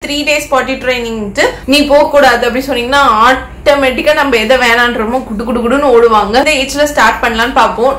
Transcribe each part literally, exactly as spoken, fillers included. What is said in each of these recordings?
three days potty training நீ போக கூடாது அப்படி சொன்னீங்கன்னா ஆட்டோமேட்டிக்கா நம்ம எதை வேணான்றோமோ குடு குடு குடுன்னு ஓடுவாங்க. இந்த ஏஜ்ல ஸ்டார்ட் பண்ணலாம்னு பாப்போம்.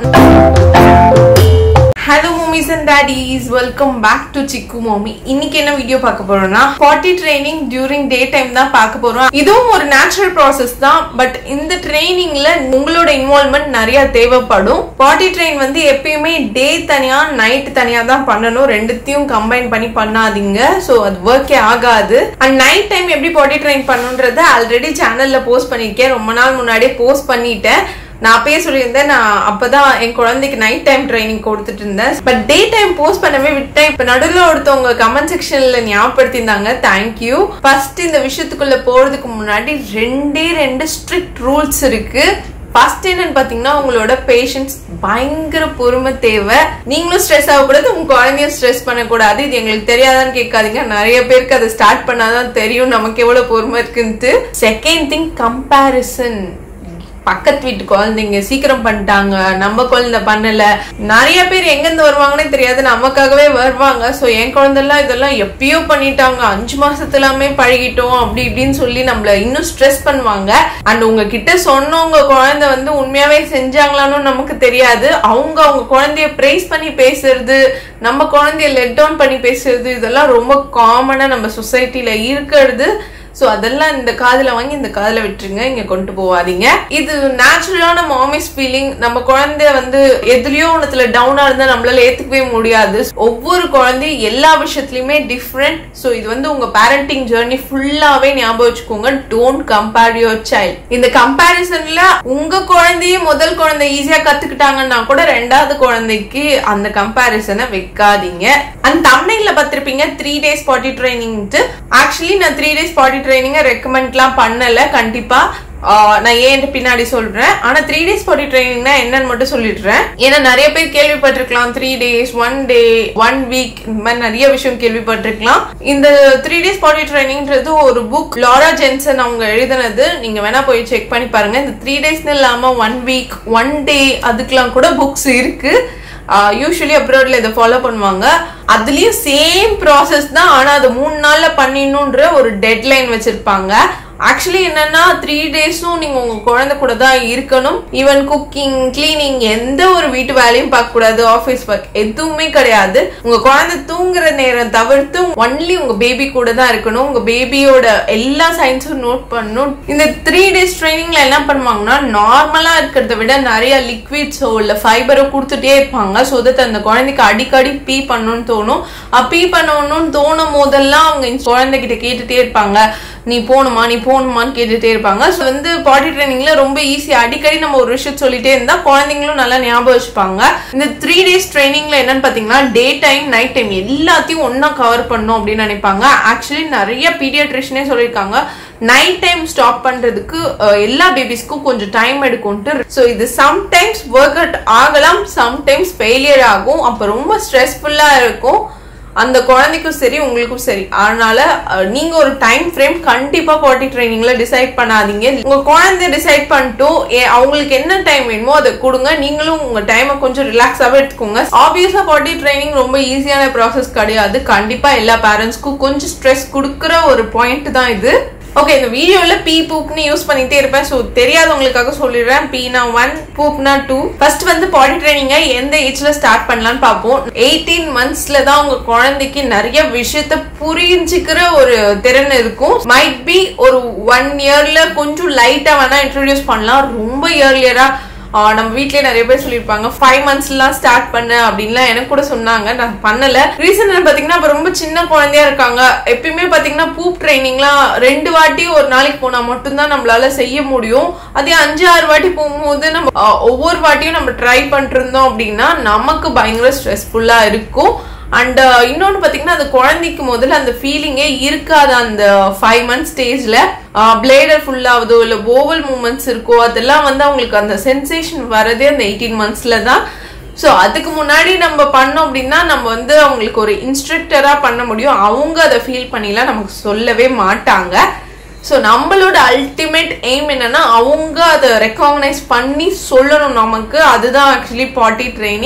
Hello mommies and daddies, welcome back to Chikku Mommy. இன்னைக்கு என்ன வீடியோ பார்க்க போறோம்னா potty training during day time தான் பார்க்க போறோம். இதுவும் ஒரு நேச்சுரல் process தான், பட் இந்த ட்ரெயினிங்ல உங்களோட இன்வால்வ்மென்ட் நிறைய தேவைப்படும். potty train வந்து எப்பயுமே டே தனியா நைட் தனியா தான் பண்ணணும், ரெண்டுத்தையும் கம்பைன் பண்ணி பண்ணாதீங்க. சோ அது ஒர்க்கே ஆகாது. அண்ட் நைட் டைம் எப்படி potty train பண்ணணும்ன்றத ஆல்ரெடி சேனல்ல போஸ்ட் பண்ணிருக்கேன், ரொம்ப நாள் முன்னாடியே போஸ்ட் பண்ணிட்டேன். நான் அப்பயே சொல்லியிருந்தேன், நான் அப்பதான் என் குழந்தைக்கு நைட் டைம் ட்ரைனிங் கொடுத்துட்டு இருந்தேன். பட் டே டைம் போஸ்ட் பண்ணவே விட்டேன். இப்ப நடுவில் ஒருத்தவங்க கமெண்ட் செக்ஷன்ல ஞாபகப்படுத்திருந்தாங்க, தேங்க்யூ. ஃபர்ஸ்ட் இந்த விஷயத்துக்குள்ள போறதுக்கு முன்னாடி ரெண்டே ரெண்டு ஸ்ட்ரிக்ட் ரூல்ஸ் இருக்கு. ஃபர்ஸ்ட் என்னன்னு பாத்தீங்கன்னா, உங்களோட பேஷன்ஸ், பயங்கர பொறுமை தேவை. நீங்களும் ஸ்ட்ரெஸ் ஆகக்கூடாது, உங்க குழந்தையும் ஸ்ட்ரெஸ் பண்ணக்கூடாது. இது எங்களுக்கு தெரியாதான்னு கேட்காதீங்க, நிறைய பேருக்கு அதை ஸ்டார்ட் பண்ணாதான் தெரியும் நமக்கு எவ்வளவு பொறுமை இருக்குன்ட்டு. Second thing, comparison. பக்கத்து வீட்டு குழந்தைங்க சீக்கிரம் பண்ணிட்டாங்க, நம்ம குழந்தை பண்ணல. நிறைய பேர் எங்க இருந்து வருவாங்கன்னே தெரியாது, நமக்காகவே வருவாங்க. சோ என் குழந்தைலாம் இதெல்லாம் எப்பயோ பண்ணிட்டாங்க, அஞ்சு மாசத்துலாமே பழகிட்டோம் அப்படி இப்படின்னு சொல்லி நம்மள இன்னும் ஸ்ட்ரெஸ் பண்ணுவாங்க. அண்ட் உங்ககிட்ட சொன்னவங்க குழந்தை வந்து உண்மையாவே செஞ்சாங்களான்னு நமக்கு தெரியாது. அவங்க அவங்க குழந்தைய பிரைஸ் பண்ணி பேசுறது, நம்ம குழந்தைய லெட் டவுன் பண்ணி பேசுறது, இதெல்லாம் ரொம்ப காமனா நம்ம சொசைட்டில இருக்கிறது. சோ அதெல்லாம் இந்த காதுல வாங்கி இந்த காதுல விட்டுருங்க, இங்க கொண்டு போவாதீங்க. இது நேச்சுரலான மாமிஸ் ஃபீலிங். நம்ம குழந்தைய வந்து எதுலயோ ஒண்ணுத்துல டவுனா இருந்தா நம்மளால ஏத்துக்கவே முடியாது. ஒவ்வொரு குழந்தையும் எல்லா விஷயத்துலயுமே டிஃப்ரெண்ட். சோ இது வந்து உங்க பேரண்டிங் ஜெர்னி ஃபுல்லாவே ஞாபகம் வச்சுக்கோங்க. Don't compare your child. இந்த கம்பேரிசன்ல உங்க குழந்தைய முதல் குழந்தை ஈஸியா கத்துக்கிட்டாங்கன்னா கூட ரெண்டாவது குழந்தைக்கு அந்த கம்பேரிசனை வைக்காதீங்க. அந்த தம்ப்நெயில்ல பார்த்திருப்பீங்க three days potty training. Actually நான் த்ரீ டேஸ் பாட்டி ட்ரைனிங் ரெக்கமெண்ட்லாம் பண்ணல. கண்டிப்பா நான் ஏன் பின்னாடி சொல்றேன். ஆனா த்ரீ டேஸ் பாட்டி ட்ரைனிங்னா என்னன்னு மட்டும் சொல்லிடுறேன். ஏன்னா நிறைய பேர் கேள்விப்பட்டிருக்கலாம், three days one day one week இந்த மாதிரி நிறைய விஷயம் கேள்விப்பட்டிருக்கலாம். இந்த த்ரீ டேஸ் பாட்டி ட்ரைனிங்ன்றது ஒரு புக், லாரா ஜென்சன் அவங்க எழுதினது. நீங்க வேணா போய் செக் பண்ணி பாருங்க. இந்த த்ரீ டேஸ்னு இல்லாம ஒன் வீக் ஒன் டே அதுக்கெல்லாம் கூட புக்ஸ் இருக்கு. யூஸ்வலி அப்ராட்ல இதை ஃபாலோ பண்ணுவாங்க. அதுலயும் சேம் ப்ராசஸ் தான், ஆனா அது மூணு நாள்ல பண்ணிடணும்ன்ற ஒரு டெட்லைன் வச்சிருப்பாங்க. ஆக்சுவலி என்னன்னா த்ரீ டேஸும் நீங்க உங்க குழந்தை கூட தான் இருக்கணும். ஈவன் குக்கிங், கிளீனிங், எந்த ஒரு வீட்டு வேலையும் பார்க்க கூடாது, ஆபீஸ் ஒர்க் எதுவுமே கிடையாது. உங்க குழந்தை தூங்குற நேரம் தவிர்த்து ஒன்லி உங்க பேபி கூட தான் இருக்கணும். உங்க பேபியோட எல்லா சயின்ஸும் நோட் பண்ணணும். இந்த த்ரீ டேஸ் ட்ரைனிங்ல என்ன பண்ணுவாங்கன்னா, நார்மலா இருக்கிறத விட நிறைய லிக்விட்ஸோ இல்ல ஃபைபரோ கொடுத்துட்டே இருப்பாங்க. சோ தட் அந்த குழந்தைக்கு அடிக்கடி பீ பண்ணணும்னு தோணும். பீ பண்ணணும்னு தோணும் போதெல்லாம் அவங்க குழந்தைகிட்ட கேட்டுட்டே இருப்பாங்க, நீ போணுமா நீ போகணுமான்னு கேட்டுட்டே இருப்பாங்க. ஸோ வந்து பாட்டி ட்ரைனிங்ல ரொம்ப ஈஸி. அடிக்கடி நம்ம ஒரு விஷயம் சொல்லிட்டே இருந்தா குழந்தைங்களும் நல்லா ஞாபகம் வச்சுப்பாங்க. இந்த த்ரீ டேஸ் ட்ரைனிங்ல என்னன்னு பாத்தீங்கன்னா, டே டைம் நைட் டைம் எல்லாத்தையும் ஒன்னா கவர் பண்ணும் அப்படின்னு நினைப்பாங்க. ஆக்சுவலி நிறைய பீடியாட்ரிஷனே சொல்லியிருக்காங்க, நைட் டைம் ஸ்டாப் பண்றதுக்கு எல்லா பேபிஸ்க்கும் கொஞ்சம் டைம் எடுக்கும்ட்டு. ஸோ இது சம்டைம்ஸ் ஒர்க் அவுட் ஆகலாம், சம்டைம்ஸ் ஃபெயிலியர் ஆகும். அப்ப ரொம்ப ஸ்ட்ரெஸ்ஃபுல்லா இருக்கும் அந்த குழந்தைக்கும் சரி உங்களுக்கும் சரி. அதனால நீங்க ஒரு டைம் ஃப்ரேம் கண்டிப்பா பாட்டி ட்ரைனிங்ல டிசைட் பண்ணாதீங்க. உங்க குழந்தை டிசைட் பண்ணிட்டு அவங்களுக்கு என்ன டைம் வேணுமோ அதை கொடுங்க. நீங்களும் உங்க டைமை கொஞ்சம் ரிலாக்ஸாவே எடுத்துக்கோங்க. ஆப்வியஸா பாட்டி ட்ரைனிங் ரொம்ப ஈஸியான ப்ராசஸ் கிடையாது. கண்டிப்பா எல்லா பேரண்ட்ஸ்க்கும் கொஞ்சம் ஸ்ட்ரெஸ் கொடுக்குற ஒரு பாயிண்ட் தான் இது. ஓகே, இந்த வீடியோல பீ பூப்னு யூஸ் பண்ணிட்டே இருப்பேன். ஸோ தெரியாதவங்களுக்காக சொல்லிடுறேன். பீனா ஒன், பூப்னா டூ. ஃபர்ஸ்ட் வந்து பாட்டி ட்ரைனிங்க எந்த ஏஜ்ல ஸ்டார்ட் பண்ணலாம்னு பார்ப்போம். எயிட்டீன் மந்த்ஸ்ல தான் உங்க குழந்தைக்கு நிறைய விஷயத்த புரிஞ்சுக்கிற ஒரு திறன் இருக்கும். மைட் பி ஒரு ஒன் இயர்ல கொஞ்சம் லைட்டா வேணா இன்ட்ரோடியூஸ் பண்ணலாம். ரொம்ப இயர்லியரா நம்ம வீட்லயே நிறைய பேர் சொல்லிருப்பாங்க, ஃபைவ் மந்த்ஸ் எல்லாம் ஸ்டார்ட் பண்ண அப்படின்லாம் எனக்கு கூட சொன்னாங்க. நான் பண்ணல. ரீசன் பாத்தீங்கன்னா, இப்ப ரொம்ப சின்ன குழந்தையா இருக்காங்க. எப்பயுமே பாத்தீங்கன்னா பூப் ட்ரைனிங்லாம் ரெண்டு வாட்டி ஒரு நாளைக்கு போனா மட்டும்தான் நம்மளால செய்ய முடியும். அதே அஞ்சு ஆறு வாட்டி போகும்போது நம்ம ஒவ்வொரு வாட்டியும் நம்ம ட்ரை பண்ணிட்டு இருந்தோம் அப்படின்னா நமக்கு பயங்கர ஸ்ட்ரெஸ்ஃபுல்லா இருக்கும். அண்ட் இன்னொன்னு பாத்தீங்கன்னா, அந்த குழந்தைக்கு முதல்ல அந்த ஃபீலிங்கே இருக்காது. அந்த ஃபைவ் மந்த்ஸ் ஸ்டேஜ்ல பிளேடர் ஃபுல் ஆகுதோ இல்ல ஓவல் மூமெண்ட்ஸ் இருக்கோ, அதெல்லாம் வந்து அவங்களுக்கு அந்த சென்சேஷன் வரதே அந்த எயிட்டீன் மந்த்ஸ்ல தான். ஸோ அதுக்கு முன்னாடி நம்ம பண்ணோம் அப்படின்னா நம்ம வந்து அவங்களுக்கு ஒரு இன்ஸ்ட்ரக்டரா பண்ண முடியும். அவங்க அதை ஃபீல் பண்ணிலாம் நமக்கு சொல்லவே மாட்டாங்க. ஸோ நம்மளோட அல்டிமேட் எய்ம் என்னன்னா, அவங்க அதை ரெக்கக்னைஸ் பண்ணி சொல்லணும் நமக்கு. அதுதான் ஆக்சுவலி பாட்டி ட்ரைனிங்.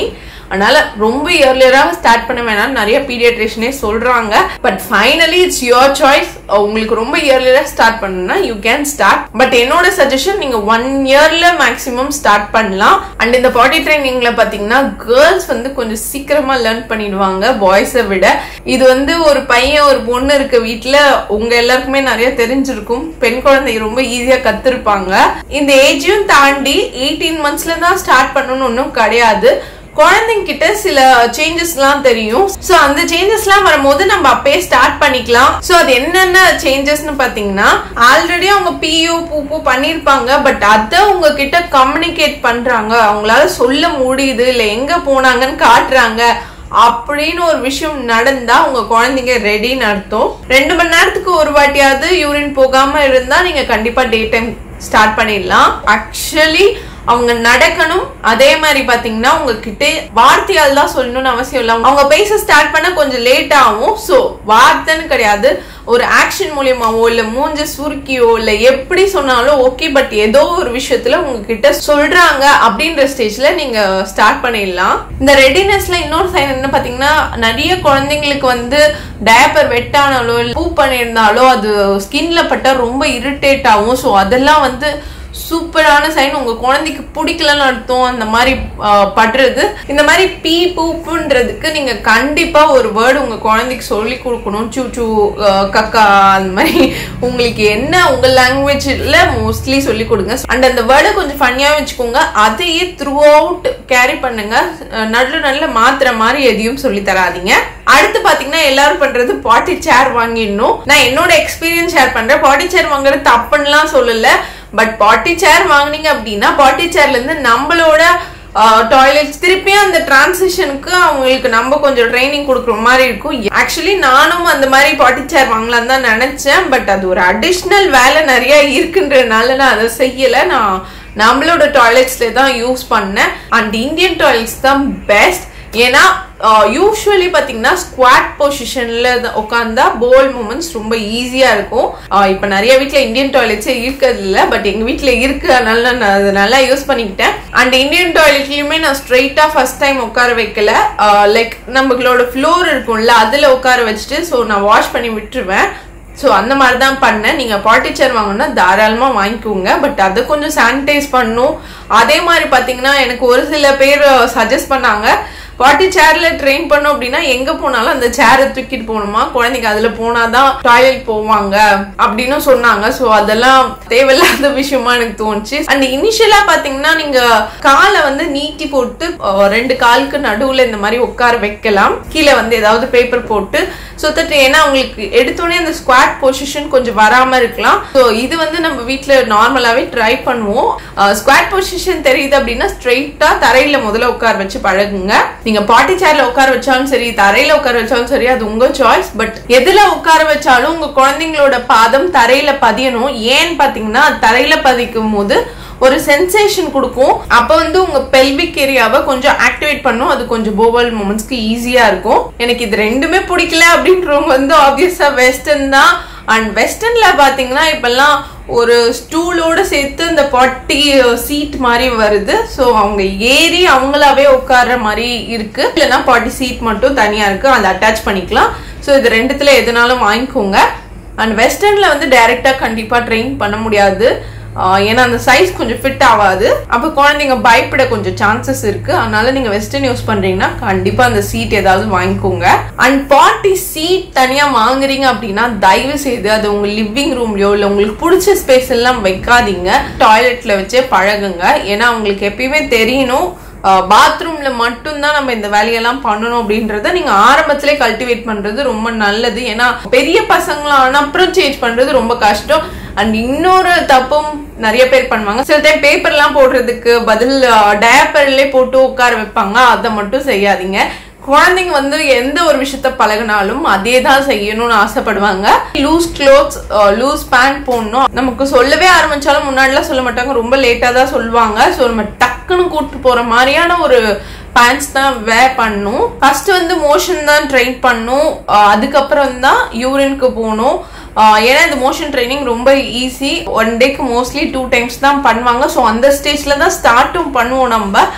அதனால ரொம்ப இயர்லியராக ஸ்டார்ட் பண்ண வேணாம் நிறைய பீடியாட்ரிஷியனே சொல்றாங்க. But finally it's your choice. உங்களுக்கு ரொம்ப இயர்லியரா ஸ்டார்ட் பண்ணணும்னா யூ கேன் ஸ்டார்ட். பட் என்னோட சஜஷன் நீங்க ஒன் இயர்ல மேக்ஸிமம் ஸ்டார்ட் பண்ணலாம். அண்ட் இந்த பாட்டி ட்ரைனிங்ல பாத்தீங்கன்னா கேர்ள்ஸ் வந்து கொஞ்சம் சீக்கிரமா லேர்ன் பண்ணிடுவாங்க பாய்ஸை விட. இது வந்து ஒரு பையன் ஒரு பொண்ணு இருக்க வீட்டுல உங்க எல்லாருக்குமே நிறைய தெரிஞ்சிருக்கும். பெண் குழந்தை ரொம்ப ஈஸியா கத்துருப்பாங்க. இந்த ஏஜையும் தாண்டி எயிட்டீன் மந்த்ஸ்ல தான் ஸ்டார்ட் பண்ணணும்னு ஒன்றும் கிடையாது. குழந்தைங்க கிட்ட சில சேஞ்சஸ் எல்லாம் தெரியும். சோ அந்த சேஞ்சஸ் எல்லாம் வரும்போது நம்ம அப்பயே ஸ்டார்ட் பண்ணிக்கலாம். சோ அது என்னென்ன சேஞ்சஸ்னு பாத்தீங்கன்னா ஆல்ரெடி அவங்க பியூ பூ பண்ணிருப்பாங்க. பட் அத உங்ககிட்ட கம்யூனிகேட் பண்றாங்க, அவங்களால சொல்ல முடியுது, இல்ல எங்க போனாங்கன்னு காட்டுறாங்க அப்படின்னு ஒரு விஷயம் நடந்தா உங்க குழந்தைங்க ரெடின்னு அர்த்தம். ரெண்டு மணி நேரத்துக்கு ஒரு வாட்டியாவது யூரின் போகாம இருந்தா நீங்க கண்டிப்பா டே டைம் ஸ்டார்ட் பண்ணிடலாம். ஆக்சுவலி அவங்க நடக்கணும். அதே மாதிரி பாத்தீங்கன்னா உங்ககிட்ட வார்த்தையால் தான் சொல்லணும்னு அவசியம் இல்லை. அவங்க பேச ஸ்டார்ட் பண்ண கொஞ்சம் லேட் ஆகும். சோ வார்த்தைன்னு கிடையாது, ஒரு ஆக்ஷன் மூலியமாவோ இல்ல மூஞ்ச சுருக்கியோ இல்ல எப்படி சொன்னாலும் ஓகே. பட் ஏதோ ஒரு விஷயத்துல உங்ககிட்ட சொல்றாங்க அப்படின்ற ஸ்டேஜ்ல நீங்க ஸ்டார்ட் பண்ணிடலாம். இந்த ரெடினஸ்ல இன்னொரு சைன் என்ன பாத்தீங்கன்னா நிறைய குழந்தைங்களுக்கு வந்து டயப்பர் வெட்டானாலோ இல்ல பூ பண்ணியிருந்தாலோ அது ஸ்கின்ல பட்டா ரொம்ப இரிட்டேட் ஆகும். சோ அதெல்லாம் வந்து சூப்பரான சைன். உங்க குழந்தைக்கு பிடிக்கலன்னு அர்த்தம் அந்த மாதிரி படுறது. இந்த மாதிரி பீ பூப்புன்றதுக்கு நீங்க கண்டிப்பா ஒரு வேர்டு உங்க குழந்தைக்கு சொல்லி கொடுக்கணும். சூ சூ கக்கா அந்த மாதிரி உங்களுக்கு என்ன உங்க லாங்குவேஜ்ல மோஸ்ட்லி சொல்லி கொடுங்க. அண்ட் அந்த வேர்டை கொஞ்சம் ஃபன்னியா வச்சுக்கோங்க. அதையே த்ரூ அவுட் கேரி பண்ணுங்க. நல்ல நல்ல மாத்திர மாதிரி எதையும் சொல்லி தராதீங்க. அடுத்து பாத்தீங்கன்னா எல்லாரும் பண்றது பாட்டி சேர் வாங்கிடணும். நான் என்னோட எக்ஸ்பீரியன்ஸ் ஷேர் பண்றேன். பாட்டி சேர் வாங்குறது தப்புன்னுலாம் சொல்லல. பட் பாட்டி சேர் வாங்கினீங்க அப்படின்னா பாட்டி சேர்ல இருந்து நம்மளோட டாய்லெட்ஸ் திருப்பியும் அந்த டிரான்சிஷனுக்கு அவங்களுக்கு நம்ம கொஞ்சம் ட்ரைனிங் கொடுக்குற மாதிரி இருக்கும். ஆக்சுவலி நானும் அந்த மாதிரி பாட்டி சேர் வாங்கலான்னு தான் நினைச்சேன். பட் அது ஒரு அடிஷ்னல் வேலை நிறைய இருக்குன்றதுனால நான் அதை செய்யல. நான் நம்மளோட டாய்லெட்ஸ்ல தான் யூஸ் பண்ணேன். அண்ட் இந்தியன் டாய்லெட்ஸ் தான் பெஸ்ட். ஏன்னா யூஸ்வலி பாத்தீங்கன்னா ஸ்குவாட் பொசிஷன்ல உட்காந்தா போல் மூமெண்ட்ஸ் ரொம்ப ஈஸியா இருக்கும். இப்ப நிறைய வீட்டுல இந்தியன் டாய்லெட்ஸே இருக்கிறது இல்ல. பட் எங்க வீட்டுல இருக்கு, அதனால நான் அதை நல்லா யூஸ் பண்ணிக்கிட்டேன். அண்ட் இந்தியன் டாய்லெட்லயுமே நான் ஸ்ட்ரெயிட்டா ஃபர்ஸ்ட் டைம் உட்கார வைக்கல. லைக் நம்மளோட ஃப்ளோர் இருக்கும்ல அதுல உட்கார வச்சுட்டு ஸோ நான் வாஷ் பண்ணி விட்டுருவேன். ஸோ அந்த மாதிரி தான் பண்ணேன். நீங்க பாட்டி சேர் வாங்கணும்னா தாராளமா வாங்கிக்கோங்க. பட் அதை கொஞ்சம் சானிடைஸ் பண்ணும். அதே மாதிரி பாத்தீங்கன்னா எனக்கு ஒரு சில பேர் சஜஸ்ட் பண்ணாங்க பாட்டி சேர்ல ட்ரெயின் பண்ணும் அப்படின்னா எங்க போனாலும் அந்த சேரை தூக்கிட்டு போகணுமா, குழந்தைங்க அதுல போனாதான் டாய்லெட் போவாங்க அப்படின்னு சொன்னாங்க. சோ அதெல்லாம் தேவையில்லாத விஷயமா எனக்கு தோணுச்சு. அண்ட் இனிஷியலா பாத்தீங்கன்னா நீங்க காலை வந்து நீட்டி போட்டு ரெண்டு காலுக்கு நடுவுல இந்த மாதிரி உட்கார வைக்கலாம். கீழே வந்து ஏதாவது பேப்பர் போட்டு சோ தட் ஏன்னா உங்களுக்கு எடுத்தோடனே அந்த ஸ்குவாட் பொசிஷன் கொஞ்சம் வராம இருக்கலாம். சோ இது வந்து நம்ம வீட்டுல நார்மலாவே ட்ரை பண்ணுவோம். ஸ்குவாட் பொசிஷன் தெரியுது அப்படின்னா ஸ்ட்ரெயிட்டா தரையில முதல்ல உட்கார வச்சு பழகுங்க. நீங்க பாட்டி சேர்ல உட்கார வச்சாலும் சரி, தரையில உட்கார வச்சாலும் சரி, அது உங்க சாய்ஸ். பட் எதுல உட்கார வச்சாலும் உங்க குழந்தைங்களோட பாதம் தரையில பதியணும். ஏன்னு பாத்தீங்கன்னா தரையில பதிக்கும் போது ஒரு சென்சேஷன் கொடுக்கும். அப்ப வந்து உங்க பெல்விக் ஏரியாவை கொஞ்சம் ஆக்டிவேட் பண்ணும். அது கொஞ்சம் போவல் மூமெண்ட்ஸ்க்கு ஈஸியா இருக்கும். எனக்கு இது ரெண்டுமே பிடிக்கல அப்படின்றவங்க வந்து ஆப்வியஸா வெஸ்டர்ன் தான். அண்ட் வெஸ்டர்ன்ல பாத்தீங்கன்னா இப்பெல்லாம் ஒரு ஸ்டூலோட சேர்த்து இந்த பாட்டி சீட் மாதிரி வருது. சோ அவங்க ஏறி அவங்களாவே உட்கார்ற மாதிரி இருக்கு. இல்லைன்னா பாட்டி சீட் மட்டும் தனியா இருக்கு, அதை அட்டாச் பண்ணிக்கலாம். சோ இது ரெண்டுத்துல எதுனாலும் வாங்கிக்கோங்க. அண்ட் வெஸ்டர்ன்ல வந்து டைரக்டா கண்டிப்பா ட்ரெயின் பண்ண முடியாது. ஏன்னா அந்த சைஸ் கொஞ்சம் ஃபிட் ஆகாது. அப்ப குழந்தைங்க பயப்பட கொஞ்சம் சான்சஸ் இருக்கு. அதனால நீங்க வெஸ்டர்ன் யூஸ் பண்றீங்கன்னா கண்டிப்பா அந்த சீட் ஏதாவது வாங்கிக்கோங்க. அண்ட் பாட்டி சீட் தனியா வாங்குறீங்க அப்படின்னா தயவு செய்து அது உங்க லிவிங் ரூம்லயோ இல்ல உங்களுக்கு பிடிச்ச ஸ்பேஸ் எல்லாம் வைக்காதீங்க. டாய்லெட்ல வச்சே பழகுங்க. ஏன்னா உங்களுக்கு எப்பயுமே தெரியணும் பாத்ரூம்ல மட்டும்தான் நம்ம இந்த வேலையெல்லாம் பண்ணணும் அப்படின்றத நீங்க ஆரம்பத்திலே கல்டிவேட் பண்றது ரொம்ப நல்லது. ஏன்னா பெரிய பசங்களான அப்புறம் சேஞ்ச் பண்றது ரொம்ப கஷ்டம். அண்ட் இன்னொரு தப்பும் நிறைய பேர் பண்ணுவாங்க. சில டைம் பேப்பர் எல்லாம் போடுறதுக்கு பதில் டயப்பர்ல போட்டு உட்கார வைப்பாங்க. அதை மட்டும் செய்யாதீங்க. குழந்தைங்க வந்து எந்த ஒரு விஷயத்த பழகினாலும் அதே தான் செய்யணும்னு ஆசைப்படுவாங்க. லூஸ் க்ளோத்ஸ், லூஸ் பேண்ட் போடணும் நமக்கு சொல்லவே ஆரம்பிச்சாலும் முன்னாடிலாம் சொல்ல மாட்டாங்க, ரொம்ப லேட்டா தான் சொல்லுவாங்க. ஸோ நம்ம டக்குன்னு கூட்டு போற மாதிரியான ஒரு பேண்ட்ஸ் தான் வேர் பண்ணும். ஃபர்ஸ்ட் வந்து மோஷன் தான் ட்ரெயின் பண்ணும், அதுக்கப்புறம் தான் யூரினுக்கு போகணும். ஏன்னா இந்த மோஷன் ட்ரைனிங் ரொம்ப ஈஸி. ஒன் டேக்கு மோஸ்ட்லி டூ டைம்ஸ் தான் பண்ணுவாங்க. ஸோ அந்த ஸ்டேஜ்ல தான் ஸ்டார்ட்டும் பண்ணுவோம் நம்ம.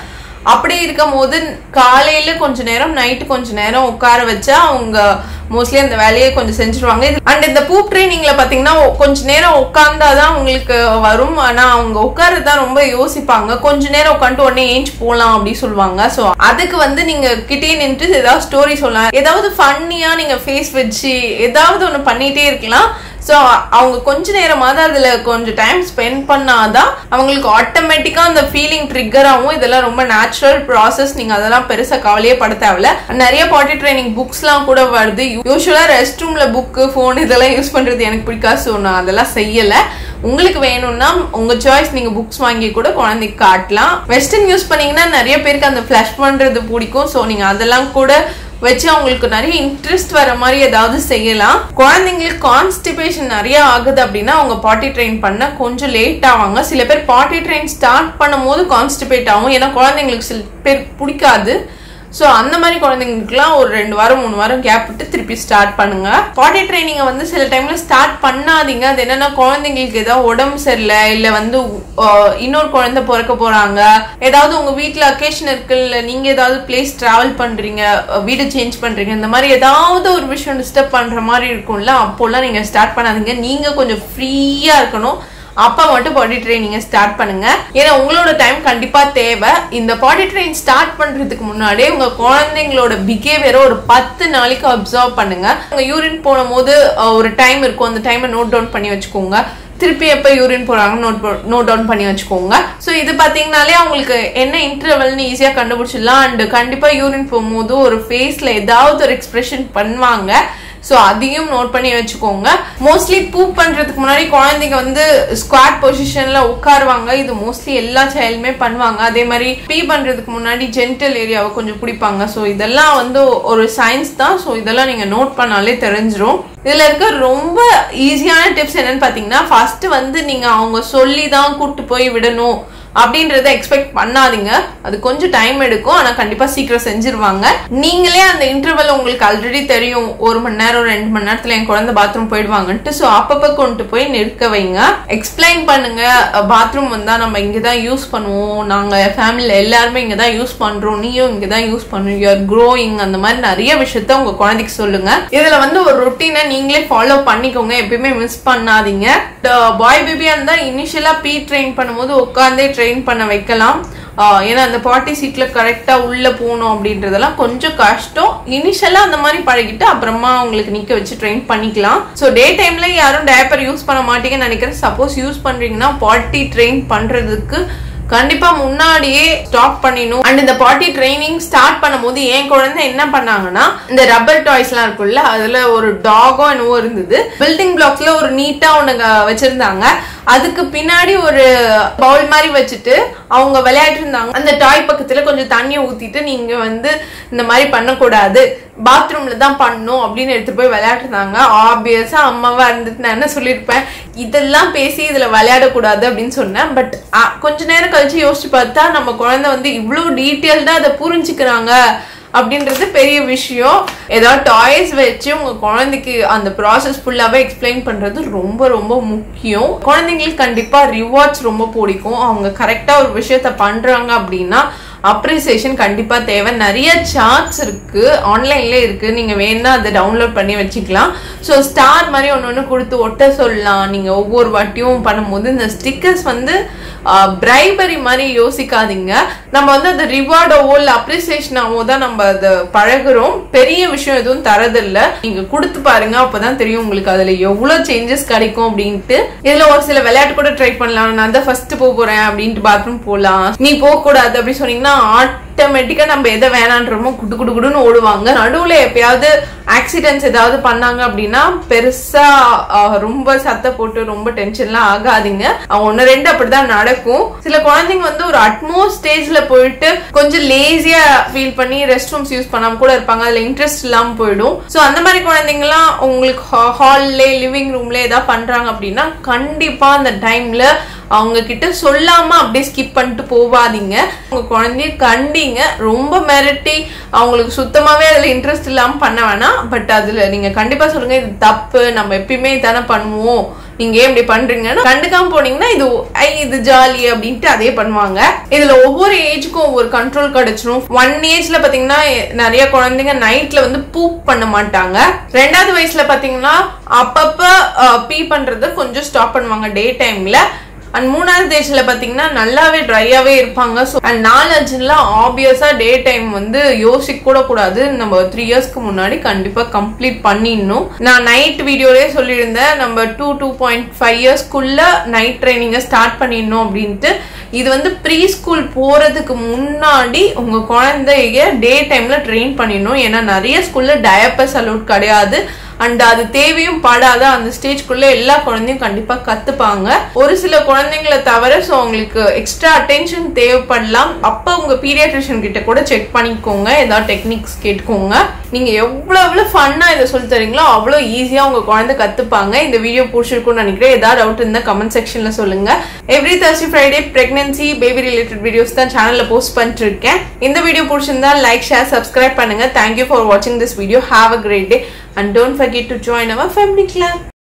அப்படி இருக்கும் போது காலையில கொஞ்ச நேரம் நைட்டு கொஞ்ச நேரம் உட்கார வச்சா அவங்க மோஸ்ட்லி அந்த வேலையை கொஞ்சம் செஞ்சிருவாங்க. அண்ட் இந்த பூப் ட்ரைனிங்ல பாத்தீங்கன்னா கொஞ்ச நேரம் உட்கார்ந்தாதான் உங்களுக்கு வரும். ஆனா அவங்க உட்காரதான் ரொம்ப யோசிப்பாங்க. கொஞ்ச நேரம் உட்காந்துட்டு உடனே ஏஞ்சி போலாம் அப்படின்னு சொல்லுவாங்க. சோ அதுக்கு வந்து நீங்க கிட்டே நின்று ஏதாவது ஸ்டோரி சொல்லலாம், ஏதாவது ஃபன்னியா நீங்க ஃபேஸ் வச்சு ஏதாவது ஒண்ணு பண்ணிட்டே இருக்கலாம். ஸோ அவங்க கொஞ்ச நேரமாவது அதுல கொஞ்சம் டைம் ஸ்பெண்ட் பண்ணாதான் அவங்களுக்கு ஆட்டோமேட்டிக்கா அந்த ஃபீலிங் ட்ரிகர் ஆகும். இதெல்லாம் ரொம்ப நேச்சுரல் ப்ராசஸ். நீங்க அதெல்லாம் பெருசா கவலையே பட தேவையில்ல. நிறைய பாட்டி ட்ரைனிங் புக்ஸ் எல்லாம் கூட வருது. யூஸ்வலா ரெஸ்ட் ரூம்ல புக்கு போன் இதெல்லாம் யூஸ் பண்றது எனக்கு பிடிக்காது. ஸோ நான் அதெல்லாம் செய்யல. உங்களுக்கு வேணும்னா உங்க சாய்ஸ், நீங்க புக்ஸ் வாங்கி கூட குழந்தைக்கு காட்டலாம். வெஸ்டர்ன் யூஸ் பண்ணீங்கன்னா நிறைய பேருக்கு அந்த ஃபிளஷ் பண்றது பிடிக்கும். ஸோ நீங்க அதெல்லாம் கூட வச்சு அவங்களுக்கு நிறைய இன்ட்ரெஸ்ட் வர மாதிரி ஏதாவது செய்யலாம். குழந்தைங்களுக்கு கான்ஸ்டிபேஷன் நிறைய ஆகுது அப்படின்னா அவங்க பாட்டி ட்ரெயின் பண்ண கொஞ்சம் லேட் ஆவாங்க. சில பேர் பாட்டி ட்ரெயின் ஸ்டார்ட் பண்ணும் போது கான்ஸ்டிபேட் ஆகும். ஏன்னா குழந்தைங்களுக்கு சில பேர் பிடிக்காது. ஸோ அந்த மாதிரி குழந்தைங்களுக்குலாம் ஒரு ரெண்டு வாரம் மூணு வாரம் கேப் விட்டு திருப்பி ஸ்டார்ட் பண்ணுங்க. பாட்டி ட்ரைனிங்கை வந்து சில டைம்ல ஸ்டார்ட் பண்ணாதீங்க. அது என்னன்னா குழந்தைங்களுக்கு ஏதாவது உடம்பு சரியில்லை, இல்லை வந்து இன்னொரு குழந்தை பிறக்க போறாங்க, ஏதாவது உங்க வீட்டில் அக்கேஷன் இருக்கு, இல்லை நீங்க ஏதாவது பிளேஸ் டிராவல் பண்றீங்க, வீடு சேஞ்ச் பண்றீங்க, இந்த மாதிரி ஏதாவது ஒரு விஷயம் டிஸ்டர்ப் பண்ற மாதிரி இருக்கும்ல, அப்போல்லாம் நீங்க ஸ்டார்ட் பண்ணாதீங்க. நீங்க கொஞ்சம் ஃப்ரீயா இருக்கணும். அப்பா மட்டும் பாடி ட்ரைனிங்க ஸ்டார்ட் பண்ணுங்க. ஏன்னா உங்களோட டைம் கண்டிப்பா தேவை. இந்த பாடி ட்ரெயின் ஸ்டார்ட் பண்றதுக்கு முன்னாடியே உங்க குழந்தைங்களோட பிஹேவியரை ஒரு பத்து நாளைக்கு அப்சர்வ் பண்ணுங்க. உங்க யூரின் போடும் போது ஒரு டைம் இருக்கும், அந்த டைமை நோட் டவுன் பண்ணி வச்சுக்கோங்க. திருப்பி எப்ப யூரின் போறாங்க நோட் நோட் டவுன் பண்ணி வச்சுக்கோங்க. ஸோ இது பாத்தீங்கன்னாலே அவங்களுக்கு என்ன இன்டர்வல்னு ஈஸியா கண்டுபிடிச்சிடலாம். அண்ட் கண்டிப்பா யூரின் போகும்போது ஒரு ஃபேஸ்ல ஏதாவது ஒரு எக்ஸ்பிரஷன் பண்ணுவாங்க. ஸோ அதையும் நோட் பண்ணி வச்சுக்கோங்க. மோஸ்ட்லி பூப் பண்றதுக்கு முன்னாடி குழந்தைங்க வந்து ஸ்குவாட் பொசிஷன்ல உட்காருவாங்க. இது மோஸ்ட்லி எல்லா சைல்டுமே பண்ணுவாங்க. அதே மாதிரி பீ பண்றதுக்கு முன்னாடி ஜென்டல் ஏரியாவை கொஞ்சம் பிடிப்பாங்க. ஸோ இதெல்லாம் வந்து ஒரு சயின்ஸ் தான். ஸோ இதெல்லாம் நீங்க நோட் பண்ணாலே தெரிஞ்சிடும். இதுல இருக்க ரொம்ப ஈஸியான டிப்ஸ் என்னன்னு பாத்தீங்கன்னா, ஃபர்ஸ்ட் வந்து நீங்க அவங்க சொல்லி தான் கூட்டு போய் விடணும் அப்படின்றத எக்ஸ்பெக்ட் பண்ணாதீங்க. அது கொஞ்சம் டைம் எடுக்கும். ஆனா கண்டிப்பா சீக்கிரம் செஞ்சிருவாங்க. நீங்களே அந்த இன்டர்வல் உங்களுக்கு ஆல்ரெடி தெரியும், ஒரு மணி நேரம் ரெண்டு மணி நேரத்துல என் குழந்தை பாத்ரூம் போயிடுவாங்கன்ட்டு. ஸோ அப்பப்ப கொண்டு போய் நிற்க வைங்க. எக்ஸ்பிளைன் பண்ணுங்க, பாத்ரூம் வந்தா நம்ம இங்கதான் யூஸ் பண்ணுவோம், நாங்க ஃபேமிலியில எல்லாருமே இங்கதான் யூஸ் பண்றோம், நீயும் இங்கதான் யூஸ் பண்ணுவோம், யூ ஆர் க்ரோயிங், அந்த மாதிரி நிறைய விஷயத்த உங்க குழந்தைக்கு சொல்லுங்க. இதுல வந்து ஒரு ரொட்டீனை நீங்களே ஃபாலோ பண்ணிக்கோங்க. எப்பயுமே மிஸ் பண்ணாதீங்க. பாய் பேபியா இருந்தா இனிஷியலா பீ ட்ரெயின் பண்ணும்போது உட்கார்ந்தே ட்ரெயின் பண்ண வைக்கலாம். ஏன்னா அந்த பாட்டி சீட்ல கரெக்டா உள்ள போகணும் அப்படின்றதெல்லாம் கொஞ்சம் கஷ்டம். இனிஷியலா அந்த மாதிரி பழகிட்டு அப்புறமா உங்களுக்கு நிக்க வச்சு ட்ரெயின் பண்ணிக்கலாம். ஸோ டே டைம்ல யாரும் டயப்பர் யூஸ் பண்ண மாட்டீங்கன்னு நினைக்கிறேன். சப்போஸ் யூஸ் பண்றீங்கன்னா பாட்டி ட்ரெயின் பண்றதுக்கு கண்டிப்பா முன்னாடியே ஸ்டாப் பண்ணிடணும். அண்ட் இந்த பாட்டி ட்ரைனிங் ஸ்டார்ட் பண்ணும்போது என் குழந்தை என்ன பண்ணாங்கன்னா, இந்த ரப்பர் டாய்ஸ் எல்லாம் இருக்குல்ல, அதுல ஒரு டாகோ என்னவோ இருந்தது. பில்டிங் பிளாக்ஸ்ல ஒரு நீட்டா ஒண்ணு வச்சிருந்தாங்க. அதுக்கு பின்னாடி ஒரு பவுல் மாதிரி வச்சுட்டு அவங்க விளையாட்டு இருந்தாங்க. அந்த டாய் பக்கத்துல கொஞ்சம் தண்ணியை ஊத்திட்டு, நீங்க வந்து இந்த மாதிரி பண்ணக்கூடாது, பாத்ரூம்ல தான் பண்ணும் அப்படின்னு எடுத்துட்டு போய் விளையாட்டுருந்தாங்க. ஆப்வியஸா அம்மாவா இருந்துட்டு நான் என்ன சொல்லியிருப்பேன், இதெல்லாம் பேசி இதுல விளையாடக்கூடாது அப்படின்னு சொன்னேன். பட் கொஞ்ச நேரம் கழிச்சு யோசிச்சு பார்த்தா நம்ம குழந்தை வந்து இவ்வளவு டீட்டெயில்டா அதை புரிஞ்சுக்கிறாங்க அப்படின்றது பெரிய விஷயம். ஏதாவது டாய்ஸ் வச்சு உங்க குழந்தைக்கு அந்த ப்ராசஸ் ஃபுல்லாவே எக்ஸ்பிளைன் பண்றது ரொம்ப ரொம்ப முக்கியம். குழந்தைங்களுக்கு கண்டிப்பா ரிவார்ட்ஸ் ரொம்ப பிடிக்கும். அவங்க கரெக்டா ஒரு விஷயத்த பண்றாங்க அப்படின்னா அப்ரிசியேஷன் கண்டிப்பா தேவை. நிறைய சார்ட்ஸ் இருக்கு, ஆன்லைன்ல இருக்கு, நீங்க வேணா அதை டவுன்லோட் பண்ணி வச்சுக்கலாம். ஸோ ஸ்டார் மாதிரி ஒன்று ஒன்று கொடுத்து ஒட்ட சொல்லலாம். நீங்க ஒவ்வொரு வாட்டியும் பண்ணும்போது இந்த ஸ்டிக்கர்ஸ் வந்து பிரைபரி மாதிரி யோசிக்காதீங்க. நம்ம வந்து அது ரிவார்டோவோ இல்லை அப்ரிசியேஷனாவோ தான் நம்ம அதை பழகுறோம். பெரிய விஷயம் எதுவும் தரதில்லை. நீங்க கொடுத்து பாருங்க, அப்பதான் தெரியும் உங்களுக்கு அதுல எவ்வளவு சேஞ்சஸ் கிடைக்கும் அப்படின்ட்டு. இதுல ஒரு சில விளையாட்டு கூட ட்ரை பண்ணலாம். நான் தான் ஃபர்ஸ்ட் போக போறேன் அப்படின்ட்டு பாத்ரூம் போகலாம், நீ போக கூடாது அப்படி சொன்னீங்கன்னா ஆட்டோமேட்டிக்கா நம்ம எதை வேணான்றமோ குடு குடு குடுன்னு ஓடுவாங்க. நடுவுல எப்பயாவது ஆக்சிடென்ட்ஸ் ஏதாவது பண்ணாங்க அப்படின்னா பெருசா ரொம்ப சத்த போட்டு ரொம்ப டென்ஷன்லாம் ஆகாதீங்க. ஒன்னு ரெண்டு அப்படிதான் நடக்கும். சில குழந்தைங்க வந்து ஒரு அட்மோஸ்ட் ஸ்டேஜ்ல போயிட்டு கொஞ்சம் லேசியா ஃபீல் பண்ணி ரெஸ்ட் ரூம்ஸ் யூஸ் பண்ணாம கூட இருப்பாங்க. அதுல இன்ட்ரெஸ்ட் இல்லாம போயிடும். சோ அந்த மாதிரி குழந்தைங்க எல்லாம் உங்களுக்கு ஹால்ல லிவிங் ரூம்ல ஏதாவது பண்றாங்க அப்படின்னா கண்டிப்பா அந்த டைம்ல அவங்க கிட்ட சொல்லாம அப்படியே ஸ்கிப் பண்ணிட்டு போவாதீங்க. உங்க குழந்தைய கண்டிங்க. ரொம்ப மிரட்டி அவங்களுக்கு சுத்தமாவே அதுல இன்ட்ரெஸ்ட் இல்லாம பண்ண வேணாம். பட் அதுல நீங்க கண்டிப்பா சொல்லுங்க, இது தப்பு, நம்ம எப்பயுமே இதானே பண்ணுவோம், நீங்க ஏன் இப்படி பண்றீங்கன்னா கண்டுக்காம போனீங்கன்னா இது ஐ இது ஜாலி அப்படின்ட்டு அதே பண்ணுவாங்க. இதுல ஒவ்வொரு ஏஜுக்கும் ஒவ்வொரு கண்ட்ரோல் கிடைச்சிடும். ஒன் ஏஜ்ல பாத்தீங்கன்னா நிறைய குழந்தைங்க நைட்ல வந்து பூப் பண்ண மாட்டாங்க. ரெண்டாவது வயசுல பாத்தீங்கன்னா அப்பப்ப பீ பண்றத கொஞ்சம் ஸ்டாப் பண்ணுவாங்க டே டைம்ல. அண்ட் மூணாவது ஏஜ்ல பாத்தீங்கன்னா நல்லாவே ட்ரையாவே இருப்பாங்க. அண்ட் நாலு அஞ்சுல ஆப்வியஸா டே டைம் வந்து யோசிக்க கூட கூடாது. நம்ம த்ரீ இயர்ஸ்க்கு முன்னாடி கண்டிப்பா கம்ப்ளீட் பண்ணிடணும். நான் நைட் வீடியோலயே சொல்லியிருந்தேன் நம்ம டூ டூ பாயிண்ட் ஃபைவ் இயர்ஸ்க்குள்ள நைட் ட்ரைனிங்க ஸ்டார்ட் பண்ணிடணும் அப்படின்ட்டு. இது வந்து ப்ரீ ஸ்கூல் போறதுக்கு முன்னாடி உங்க குழந்தைய டே டைம்ல ட்ரெயின் பண்ணிடணும். ஏன்னா நிறைய ஸ்கூல்ல டயப்பர்ஸ் அலவுட் கிடையாது. அண்ட் அது தேவையும் படாத அந்த ஸ்டேஜ்குள்ள எல்லா குழந்தையும் கண்டிப்பா கத்துப்பாங்க. ஒரு சில குழந்தைங்களை தவிர சோ அவங்களுக்கு எக்ஸ்ட்ரா அட்டென்ஷன் தேவைப்படலாம். அப்ப உங்க பீடியாட்ரிஷியன் கிட்ட கூட செக் பண்ணிக்கோங்க, ஏதாவது டெக்னிக்ஸ் கேட்டுக்கோங்க. நீங்க எவ்வளவு எவ்வளவு ஃபன்னா இதை சொல்லி தரீங்களோ அவ்வளவு ஈஸியா உங்க குழந்தை கத்துப்பாங்க. இந்த வீடியோ பிடிச்சிருக்கும்னு நினைக்கிறேன். ஏதாவது டவுட் இருந்தா கமெண்ட் செக்ஷன்ல சொல்லுங்க. Every Thursday Friday pregnancy baby related videos தான் சேனல்ல போஸ்ட் பண்ணிட்டு இருக்கேன். இந்த வீடியோ பிடிச்சிருந்தா லைக் ஷேர் சப்ஸ்கிரைப் பண்ணுங்க. தேங்க்யூ ஃபார் வாட்சிங் this video. Have a great day and don't forget to join our family club.